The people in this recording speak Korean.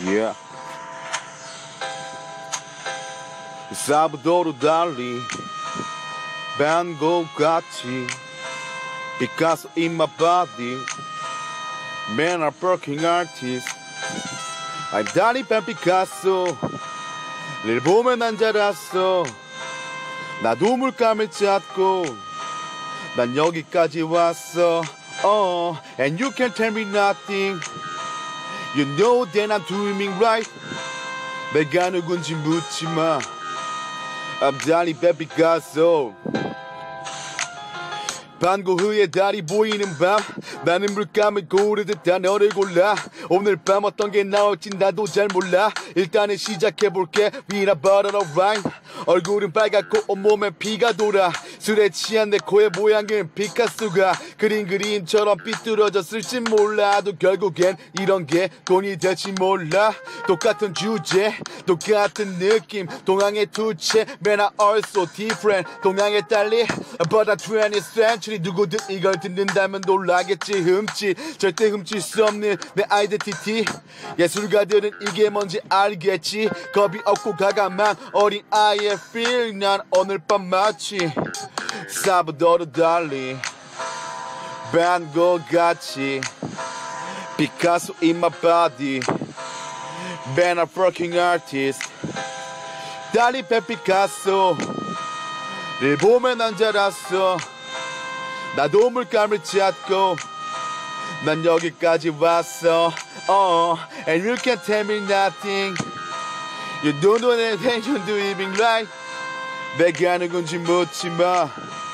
Yeah. 사부도로 달리 밴고 같이 Picasso in my body Man a working artist I'm 다리 뺀 피카소 늘 보면 난 자랐어 나도 물감을 찾고 난 여기까지 왔어 And you can't tell me nothing You know that I'm doing it right 내가 누군지 묻지마 I'm 다리 뺀 피카소 반고흐의 달이 보이는 밤 나는 물감을 고르듯 다 너를 골라 오늘 밤 어떤 게 나올진 나도 잘 몰라 일단은 시작해볼게 With a bottle of wine 얼굴은 빨갛고 온몸에 피가 돌아 술에 취한 내 코의 모양은 피카소가 그린 그림처럼 삐뚤어졌을지 몰라도 결국엔 이런 게 돈이 될지 몰라 똑같은 주제 똑같은 느낌 동양의 투체 Man I are so different 동양의 달리 But I'm 20th century 누구든 이걸 듣는다면 놀라겠지 흠치 절대 훔칠 수 없는 내 아이덴티티 예술가들은 이게 뭔지 알겠지 겁이 없고 가감한 어린 아이의 feel 난 오늘 밤 마치 사부도로 달리 밴고 같이 Picasso in my body Man a working artist 달리 뺀 피카소 를 보면 난 자랐어 나도 물감을 찾고 난 여기까지 왔어 And you can't tell me nothing You don't know anything you're doing right 내가 누군지 묻지마